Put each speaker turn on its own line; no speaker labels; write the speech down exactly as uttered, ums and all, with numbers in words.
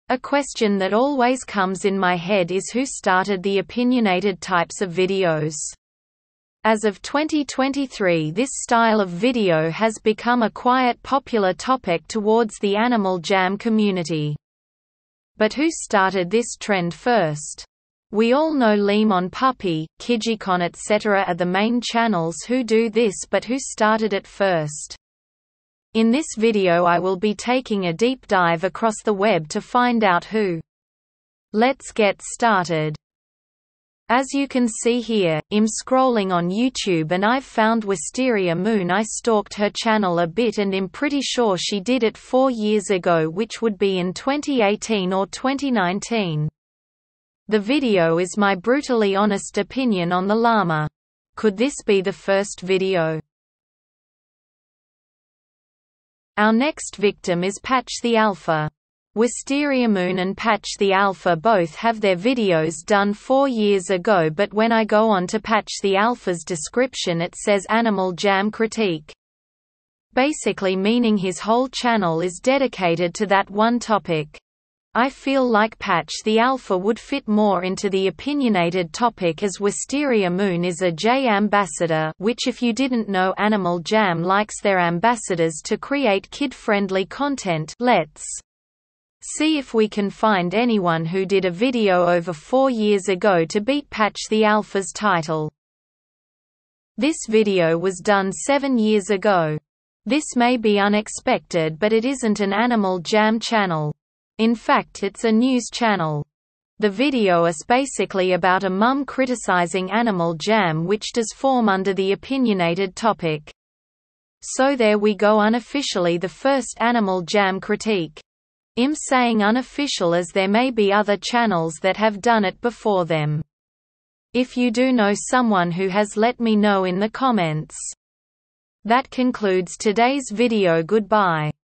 A question that always comes in my head is who started the opinionated types of videos. As of twenty twenty-three, this style of video has become a quiet popular topic towards the Animal Jam community. But who started this trend first? We all know Lemon Puppy, Kidjicon et cetera are the main channels who do this, but who started it first? In this video I will be taking a deep dive across the web to find out who. Let's get started. As you can see here, I'm scrolling on YouTube and I've found Wisteria Moon. I stalked her channel a bit and I'm pretty sure she did it four years ago, which would be in twenty eighteen or twenty nineteen. The video is my brutally honest opinion on the llama. Could this be the first video? Our next victim is Patch the Alpha. Wisteria Moon and Patch the Alpha both have their videos done four years ago, but when I go on to Patch the Alpha's description it says Animal Jam Critique. Basically meaning his whole channel is dedicated to that one topic. I feel like Patch the Alpha would fit more into the opinionated topic, as Wisteria Moon is a J ambassador, which if you didn't know, Animal Jam likes their ambassadors to create kid-friendly content. Let's see if we can find anyone who did a video over four years ago to beat Patch the Alpha's title. This video was done seven years ago. This may be unexpected, but it isn't an Animal Jam channel. In fact, it's a news channel. The video is basically about a mum criticizing Animal Jam, which does form under the opinionated topic. So there we go, unofficially the first Animal Jam critique. I'm saying unofficial as there may be other channels that have done it before them. If you do know someone who has, let me know in the comments. That concludes today's video. Goodbye.